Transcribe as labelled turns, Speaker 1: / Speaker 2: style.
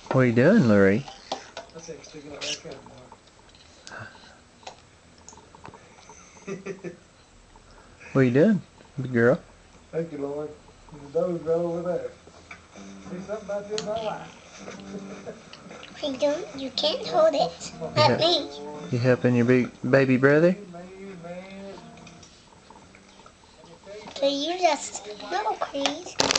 Speaker 1: What are you doing, Lurie? What are you doing, big girl?
Speaker 2: Thank you, Lord. The dog right over there. See something about this I like.
Speaker 3: You can't hold it. Not me.
Speaker 1: You helping your big baby brother?
Speaker 3: So you just, no, Chris.